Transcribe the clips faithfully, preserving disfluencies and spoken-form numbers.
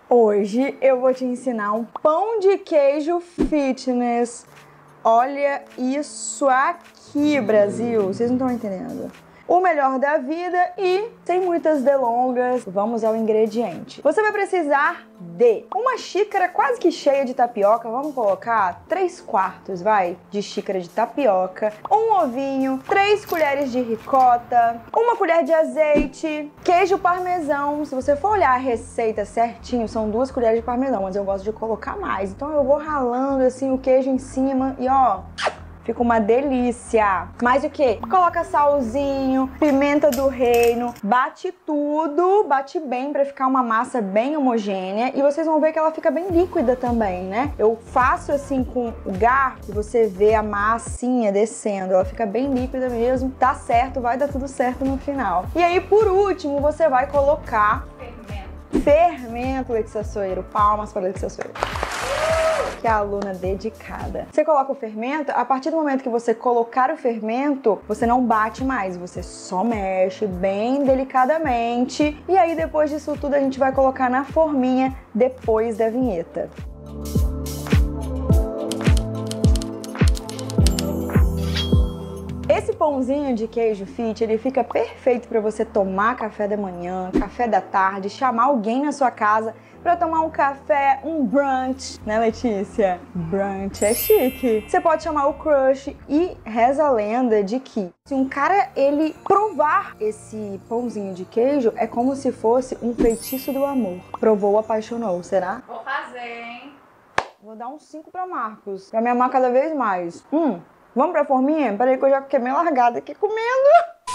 Hoje eu vou te ensinar um pão de queijo fitness. Olha isso aqui, Brasil. Vocês não estão entendendo. O melhor da vida e, sem muitas delongas, vamos ao ingrediente. Você vai precisar de uma xícara quase que cheia de tapioca, vamos colocar três quartos, vai, de xícara de tapioca, um ovinho, três colheres de ricota, uma colher de azeite, queijo parmesão. Se você for olhar a receita certinho, são duas colheres de parmesão, mas eu gosto de colocar mais. Então eu vou ralando assim o queijo em cima e ó... fica uma delícia. Mais o que? Coloca salzinho, pimenta do reino, bate tudo, bate bem pra ficar uma massa bem homogênea e vocês vão ver que ela fica bem líquida também, né? Eu faço assim com o garfo e você vê a massinha descendo, ela fica bem líquida mesmo. Tá certo, vai dar tudo certo no final. E aí, por último, você vai colocar fermento. Fermento, Letícia Soeiro. Palmas para Letícia Soeiro. Que é a aluna dedicada. Você coloca o fermento, a partir do momento que você colocar o fermento, você não bate mais, você só mexe bem delicadamente. E aí depois disso tudo a gente vai colocar na forminha depois da vinheta. Esse pãozinho de queijo fit, ele fica perfeito para você tomar café da manhã, café da tarde, chamar alguém na sua casa para tomar um café, um brunch, né, Letícia? Brunch é chique. Você pode chamar o crush e reza a lenda de que se um cara, ele provar esse pãozinho de queijo, é como se fosse um feitiço do amor. Provou, apaixonou, será? Vou fazer, hein? Vou dar uns cinco para Marcos, pra me amar cada vez mais. Hum, vamos pra forminha? Peraí que eu já fiquei meio largada aqui comendo.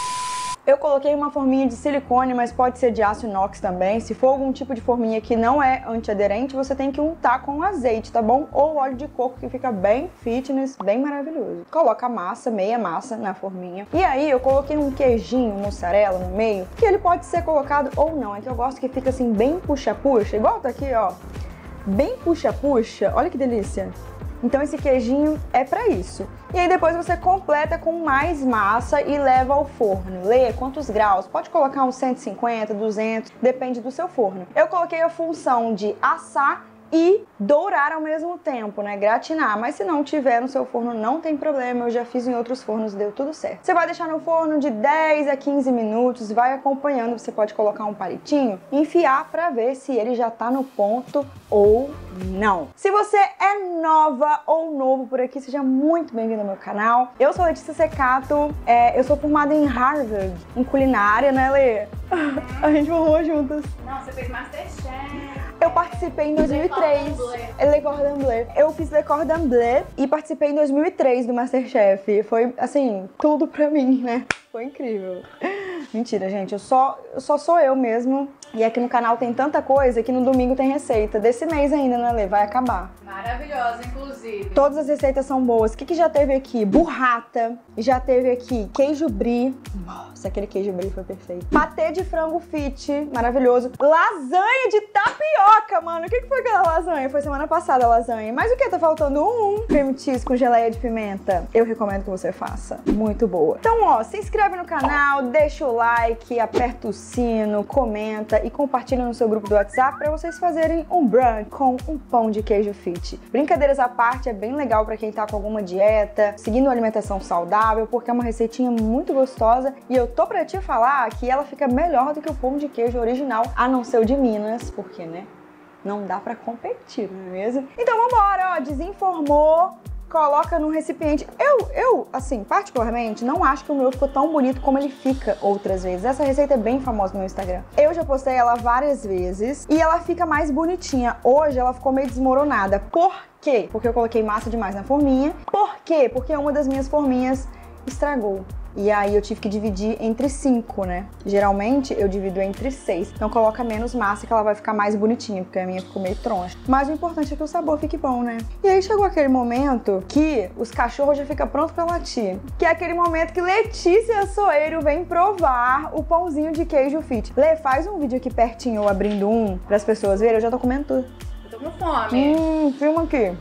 Eu coloquei uma forminha de silicone, mas pode ser de aço inox também. Se for algum tipo de forminha que não é antiaderente, você tem que untar com azeite, tá bom? Ou óleo de coco, que fica bem fitness, bem maravilhoso. Coloca a massa, meia massa na forminha. E aí eu coloquei um queijinho mussarela no meio, que ele pode ser colocado ou não. É que eu gosto que fica assim bem puxa-puxa, igual tá aqui, ó. Bem puxa-puxa. Olha que delícia. Então esse queijinho é pra isso. E aí depois você completa com mais massa e leva ao forno. Lê quantos graus, pode colocar uns cento e cinquenta, duzentos, depende do seu forno. Eu coloquei a função de assar e dourar ao mesmo tempo, né? Gratinar. Mas se não tiver no seu forno, não tem problema. Eu já fiz em outros fornos, deu tudo certo. Você vai deixar no forno de dez a quinze minutos, vai acompanhando. Você pode colocar um palitinho, enfiar pra ver se ele já tá no ponto ou não. Se você é nova ou novo por aqui, seja muito bem-vindo ao meu canal. Eu sou Letícia Secato, é, eu sou formada em Harvard, em culinária, né, Lê? A gente formou juntas. Não, você fez Masterchef. Eu participei em dois mil e três. Le Cordon Bleu. Eu fiz Le Cordon Bleu e participei em dois mil e três do Masterchef. Foi, assim, tudo pra mim, né? Foi incrível. Mentira, gente. Eu só, eu só sou eu mesmo. E aqui no canal tem tanta coisa que no domingo tem receita. Desse mês ainda, né, Lê? Vai acabar. Maravilhosa, inclusive. Todas as receitas são boas. O que, que já teve aqui? Burrata. Já teve aqui queijo brie. Nossa, aquele queijo brie foi perfeito. Patê de frango fit. Maravilhoso. Lasanha de tapioca, mano. O que, que foi aquela lasanha? Foi semana passada a lasanha. Mas o que? Tá faltando um cream cheese com geleia de pimenta. Eu recomendo que você faça. Muito boa. Então, ó, se inscreve no canal, deixa o like, aperta o sino, comenta e compartilha no seu grupo do WhatsApp para vocês fazerem um brunch com um pão de queijo fit. Brincadeiras à parte, é bem legal para quem tá com alguma dieta, seguindo uma alimentação saudável, porque é uma receitinha muito gostosa e eu tô pra te falar que ela fica melhor do que o pão de queijo original, a não ser o de Minas, porque, né, não dá pra competir, não é mesmo? Então vambora, ó, desenformou, coloca num recipiente. Eu, eu, assim, particularmente, não acho que o meu ficou tão bonito como ele fica outras vezes. Essa receita é bem famosa no meu Instagram. Eu já postei ela várias vezes e ela fica mais bonitinha. Hoje ela ficou meio desmoronada. Por quê? Porque eu coloquei massa demais na forminha. Por quê? Porque uma das minhas forminhas estragou. E aí eu tive que dividir entre cinco, né? Geralmente eu divido entre seis. Então coloca menos massa que ela vai ficar mais bonitinha, porque a minha ficou meio troncha. Mas o importante é que o sabor fique bom, né? E aí chegou aquele momento que os cachorros já ficam prontos pra latir. Que é aquele momento que Letícia Soeiro vem provar o pãozinho de queijo fit. Lê, faz um vídeo aqui pertinho, eu abrindo um, pras pessoas verem. Eu já tô comendo tudo. Eu tô com fome. Hum, filma aqui.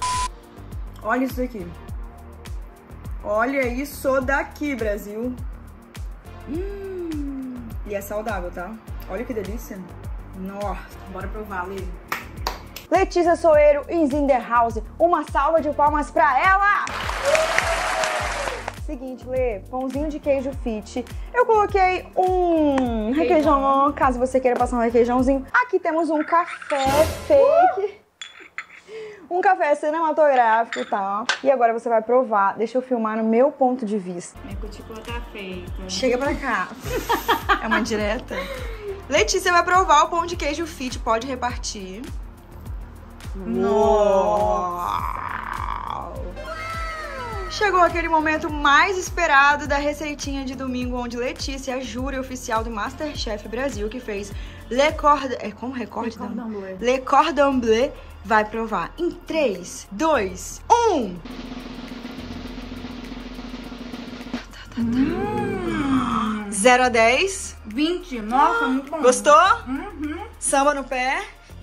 Olha isso aqui. Olha isso daqui, Brasil. Hum, e é saudável, tá? Olha que delícia. Nossa. Bora provar, Lê. Letícia Soeiro is in the house. Uma salva de palmas pra ela! Seguinte, Lê, pãozinho de queijo fit. Eu coloquei um requeijão, caso você queira passar um requeijãozinho. Aqui temos um café fake. Um café cinematográfico, tá? E agora você vai provar. Deixa eu filmar no meu ponto de vista. Minha cutícula tá feita. Chega pra cá. É uma direta? Letícia vai provar o pão de queijo fit. Pode repartir. Nossa! Chegou aquele momento mais esperado da receitinha de domingo, onde Letícia, a júri oficial do MasterChef Brasil, que fez Le Cordon... É como recorde? Le Cordon Bleu. Le Cordon Bleu, vai provar. Em três, dois, um... Hum. zero a dez. vinte. Nossa, muito bom. Gostou? Uhum. Samba no pé.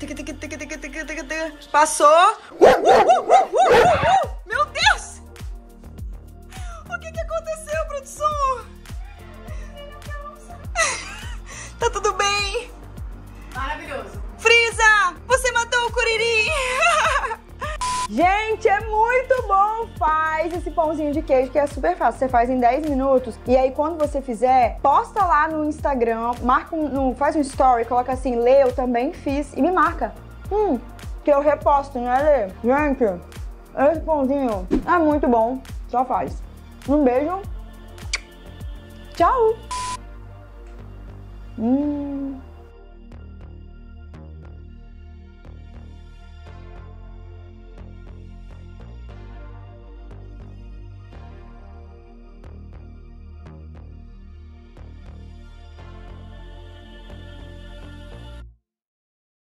Passou. Uh, uh, uh, uh, uh, uh. Meu Deus! O que que aconteceu, produção? Tá tudo bem? Maravilhoso. Frisa, você matou o Curirim! Gente, é muito bom! Faz esse pãozinho de queijo que é super fácil. Você faz em dez minutos e aí quando você fizer, posta lá no Instagram, marca um, no, faz um story, coloca assim, Lê, eu também fiz e me marca. Hum, que eu reposto, né, Lê? Gente, esse pãozinho é muito bom. Só faz. Um beijo. Tchau! Hum.